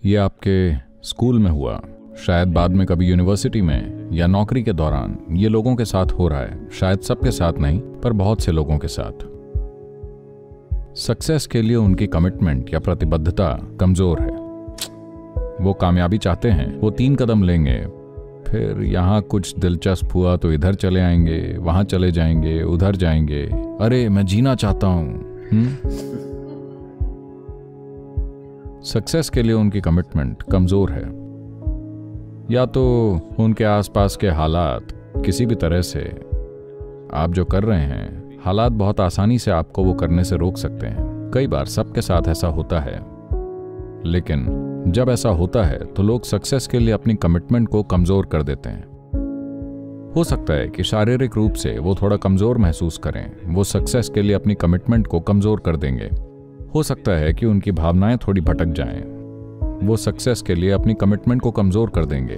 ये आपके स्कूल में हुआ, शायद बाद में कभी यूनिवर्सिटी में या नौकरी के दौरान ये लोगों के साथ हो रहा है। शायद सबके साथ नहीं, पर बहुत से लोगों के साथ। सक्सेस के लिए उनकी कमिटमेंट या प्रतिबद्धता कमजोर है। वो कामयाबी चाहते हैं, वो 3 कदम लेंगे, फिर यहाँ कुछ दिलचस्प हुआ तो इधर चले आएंगे, वहां चले जाएंगे, उधर जाएंगे। अरे मैं जीना चाहता हूं। सक्सेस के लिए उनकी कमिटमेंट कमजोर है। या तो उनके आसपास के हालात किसी भी तरह से, आप जो कर रहे हैं, हालात बहुत आसानी से आपको वो करने से रोक सकते हैं। कई बार सबके साथ ऐसा होता है, लेकिन जब ऐसा होता है तो लोग सक्सेस के लिए अपनी कमिटमेंट को कमजोर कर देते हैं। हो सकता है कि शारीरिक रूप से वो थोड़ा कमजोर महसूस करें, वो सक्सेस के लिए अपनी कमिटमेंट को कमजोर कर देंगे। हो सकता है कि उनकी भावनाएं थोड़ी भटक जाएं, वो सक्सेस के लिए अपनी कमिटमेंट को कमजोर कर देंगे।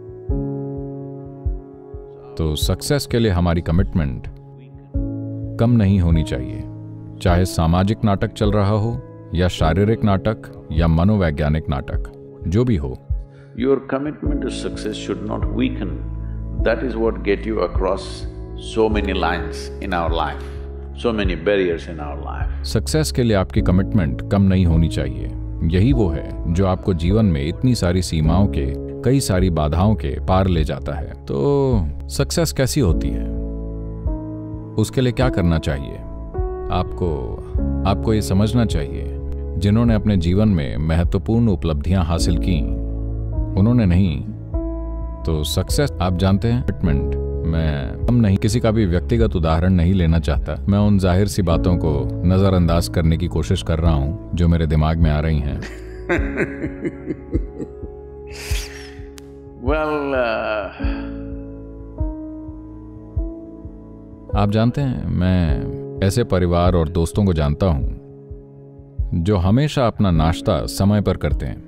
तो सक्सेस के लिए हमारी कमिटमेंट कम नहीं होनी चाहिए, चाहे सामाजिक नाटक चल रहा हो या शारीरिक नाटक या मनोवैज्ञानिक नाटक, जो भी हो। Your commitment to success should not weaken. That is what get you across so many lines in our life, so many barriers in our life. Success के लिए आपकी कमिटमेंट कम नहीं होनी चाहिए। यही वो है जो आपको जीवन में इतनी सारी सीमाओं के, कई सारी बाधाओं के पार ले जाता है। तो सक्सेस कैसी होती है, उसके लिए क्या करना चाहिए? आपको ये समझना चाहिए, जिन्होंने अपने जीवन में महत्वपूर्ण उपलब्धियां हासिल की, उन्होंने नहीं। तो सक्सेस आप जानते हैं, कमिटमेंट। मैं नहीं किसी का भी व्यक्तिगत उदाहरण नहीं लेना चाहता। मैं उन जाहिर सी बातों को नजरअंदाज करने की कोशिश कर रहा हूं जो मेरे दिमाग में आ रही हैं। Well, आप जानते हैं, मैं ऐसे परिवार और दोस्तों को जानता हूं जो हमेशा अपना नाश्ता समय पर करते हैं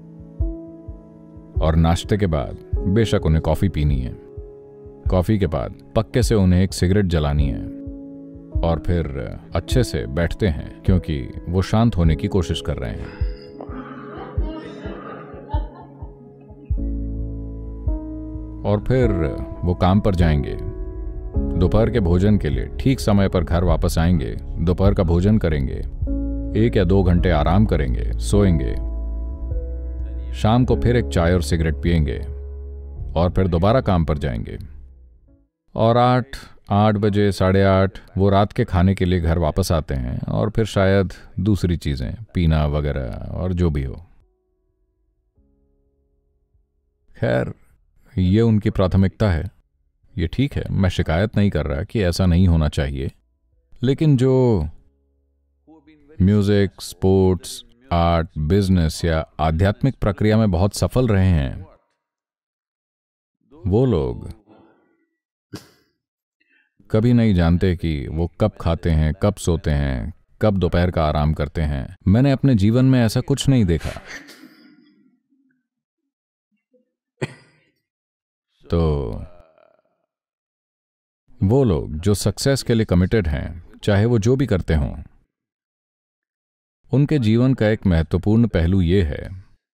और नाश्ते के बाद बेशक उन्हें कॉफी पीनी है, कॉफी के बाद पक्के से उन्हें एक सिगरेट जलानी है और फिर अच्छे से बैठते हैं क्योंकि वो शांत होने की कोशिश कर रहे हैं। और फिर वो काम पर जाएंगे, दोपहर के भोजन के लिए ठीक समय पर घर वापस आएंगे, दोपहर का भोजन करेंगे, 1 या 2 घंटे आराम करेंगे, सोएंगे, शाम को फिर एक चाय और सिगरेट पिएंगे और फिर दोबारा काम पर जाएंगे। और 8 बजे, 8:30 वो रात के खाने के लिए घर वापस आते हैं और फिर शायद दूसरी चीजें, पीना वगैरह और जो भी हो। खैर, ये उनकी प्राथमिकता है, ये ठीक है। मैं शिकायत नहीं कर रहा कि ऐसा नहीं होना चाहिए, लेकिन जो म्यूजिक, स्पोर्ट्स, आर्ट, बिजनेस या आध्यात्मिक प्रक्रिया में बहुत सफल रहे हैं, वो लोग कभी नहीं जानते कि वो कब खाते हैं, कब सोते हैं, कब दोपहर का आराम करते हैं। मैंने अपने जीवन में ऐसा कुछ नहीं देखा। तो वो लोग जो सक्सेस के लिए कमिटेड हैं, चाहे वो जो भी करते हों, उनके जीवन का एक महत्वपूर्ण पहलू ये है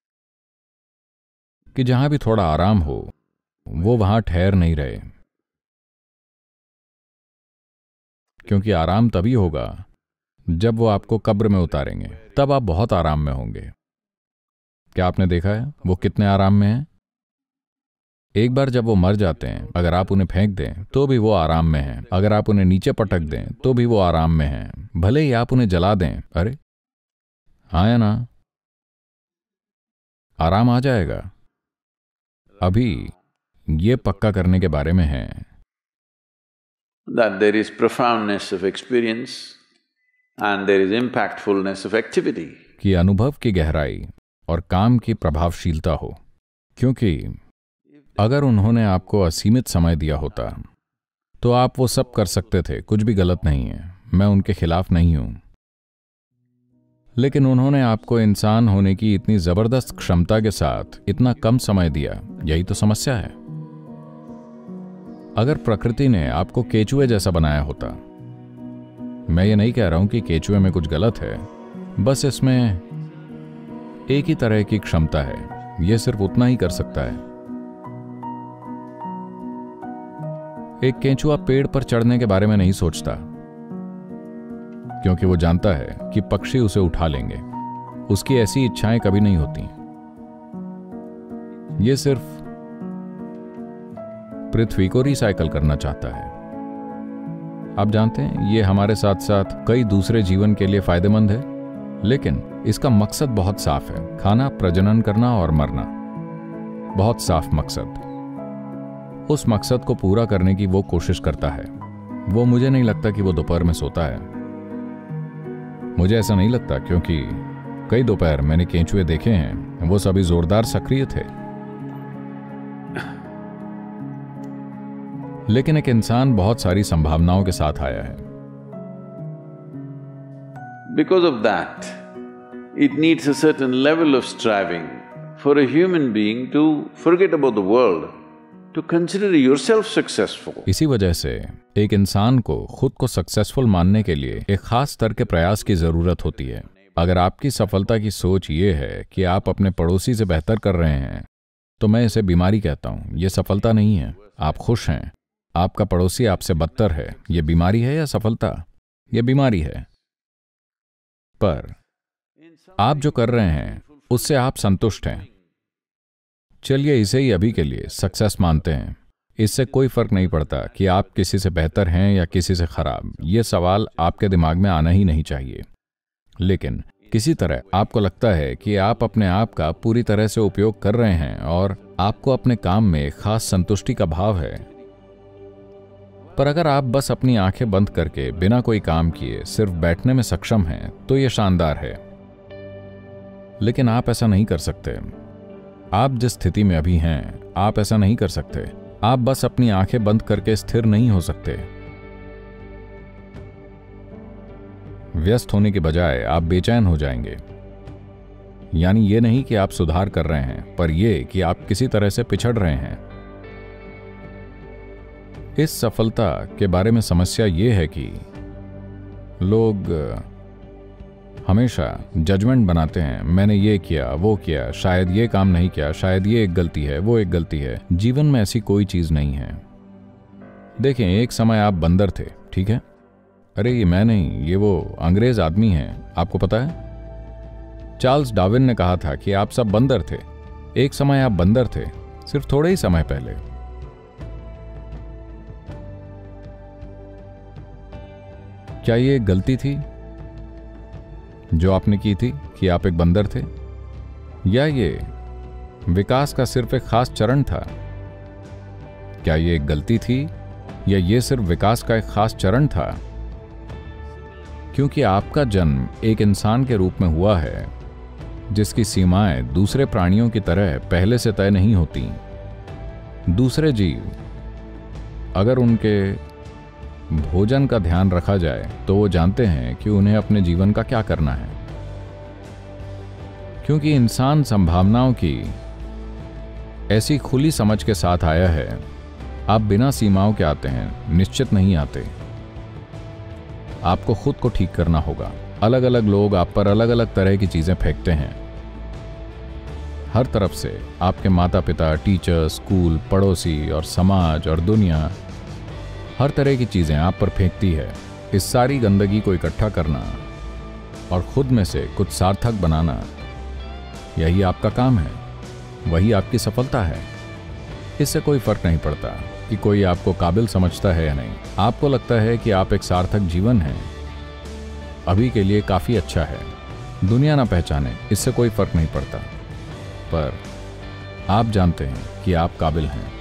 कि जहां भी थोड़ा आराम हो, वो वहां ठहर नहीं रहे, क्योंकि आराम तभी होगा जब वो आपको कब्र में उतारेंगे, तब आप बहुत आराम में होंगे। क्या आपने देखा है वो कितने आराम में हैं? एक बार जब वो मर जाते हैं, अगर आप उन्हें फेंक दें तो भी वो आराम में हैं, अगर आप उन्हें नीचे पटक दें तो भी वो आराम में हैं, भले ही आप उन्हें जला दें। अरे हाँ या ना? आराम आ जाएगा। अभी ये पक्का करने के बारे में है that there is profoundness of experience and there is impactfulness of activity. कि अनुभव की गहराई और काम की प्रभावशीलता हो, क्योंकि अगर उन्होंने आपको असीमित समय दिया होता तो आप वो सब कर सकते थे, कुछ भी गलत नहीं है, मैं उनके खिलाफ नहीं हूं। लेकिन उन्होंने आपको इंसान होने की इतनी जबरदस्त क्षमता के साथ इतना कम समय दिया, यही तो समस्या है। अगर प्रकृति ने आपको केचुए जैसा बनाया होता, मैं ये नहीं कह रहा हूं कि केचुए में कुछ गलत है, बस इसमें एक ही तरह की क्षमता है, यह सिर्फ उतना ही कर सकता है। एक केंचुआ पेड़ पर चढ़ने के बारे में नहीं सोचता, क्योंकि वो जानता है कि पक्षी उसे उठा लेंगे। उसकी ऐसी इच्छाएं कभी नहीं होती। ये सिर्फ पृथ्वी को रिसाइकल करना चाहता है। आप जानते हैं, ये हमारे साथ साथ कई दूसरे जीवन के लिए फायदेमंद है, लेकिन इसका मकसद बहुत साफ है, खाना, प्रजनन करना और मरना। बहुत साफ मकसद। उस मकसद को पूरा करने की वो कोशिश करता है। वो मुझे नहीं लगता कि वो दोपहर में सोता है। मुझे ऐसा नहीं लगता, क्योंकि कई दोपहर मैंने केंचुए देखे हैं, वो सभी जोरदार सक्रिय थे। लेकिन एक इंसान बहुत सारी संभावनाओं के साथ आया है। Because of that, it needs a certain level of striving for a human being to forget about the world, to consider yourself successful. इसी वजह से एक इंसान को खुद को सक्सेसफुल मानने के लिए एक खास स्तर के प्रयास की जरूरत होती है। अगर आपकी सफलता की सोच ये है कि आप अपने पड़ोसी से बेहतर कर रहे हैं, तो मैं इसे बीमारी कहता हूं। यह सफलता नहीं है। आप खुश हैं, आपका पड़ोसी आपसे बदतर है। यह बीमारी है या सफलता? यह बीमारी है। पर आप जो कर रहे हैं उससे आप संतुष्ट हैं। चलिए इसे ही अभी के लिए सक्सेस मानते हैं। इससे कोई फर्क नहीं पड़ता कि आप किसी से बेहतर हैं या किसी से खराब। यह सवाल आपके दिमाग में आना ही नहीं चाहिए। लेकिन किसी तरह आपको लगता है कि आप अपने आप का पूरी तरह से उपयोग कर रहे हैं और आपको अपने काम में एक खास संतुष्टि का भाव है। पर अगर आप बस अपनी आंखें बंद करके बिना कोई काम किए सिर्फ बैठने में सक्षम हैं, तो यह शानदार है। लेकिन आप ऐसा नहीं कर सकते। आप जिस स्थिति में अभी हैं, आप ऐसा नहीं कर सकते। आप बस अपनी आंखें बंद करके स्थिर नहीं हो सकते। व्यस्त होने के बजाय आप बेचैन हो जाएंगे। यानी ये नहीं कि आप सुधार कर रहे हैं, पर यह कि आप किसी तरह से पिछड़ रहे हैं। इस सफलता के बारे में समस्या यह है कि लोग हमेशा जजमेंट बनाते हैं। मैंने ये किया, वो किया, शायद ये काम नहीं किया, शायद ये एक गलती है, वो एक गलती है। जीवन में ऐसी कोई चीज नहीं है। देखें, एक समय आप बंदर थे, ठीक है? अरे ये मैं नहीं, ये वो अंग्रेज आदमी हैं। आपको पता है, चार्ल्स डार्विन ने कहा था कि आप सब बंदर थे। एक समय आप बंदर थे, सिर्फ थोड़े ही समय पहले। क्या ये एक गलती थी जो आपने की थी कि आप एक बंदर थे, या ये विकास का सिर्फ एक खास चरण था? क्या ये एक गलती थी या ये सिर्फ विकास का एक खास चरण था? क्योंकि आपका जन्म एक इंसान के रूप में हुआ है जिसकी सीमाएं दूसरे प्राणियों की तरह पहले से तय नहीं होती। दूसरे जीव अगर उनके भोजन का ध्यान रखा जाए तो वो जानते हैं कि उन्हें अपने जीवन का क्या करना है। क्योंकि इंसान संभावनाओं की ऐसी खुली समझ के साथ आया है। आप बिना सीमाओं के आते हैं, निश्चित नहीं आते। आपको खुद को ठीक करना होगा। अलग अलग लोग आप पर अलग अलग तरह की चीजें फेंकते हैं। हर तरफ से आपके माता पिता, टीचर, स्कूल, पड़ोसी और समाज और दुनिया, हर तरह की चीजें आप पर फेंकती है। इस सारी गंदगी को इकट्ठा करना और खुद में से कुछ सार्थक बनाना, यही आपका काम है। वही आपकी सफलता है। इससे कोई फर्क नहीं पड़ता कि कोई आपको काबिल समझता है या नहीं। आपको लगता है कि आप एक सार्थक जीवन है, अभी के लिए काफी अच्छा है। दुनिया ना पहचाने, इससे कोई फर्क नहीं पड़ता। पर आप जानते हैं कि आप काबिल हैं।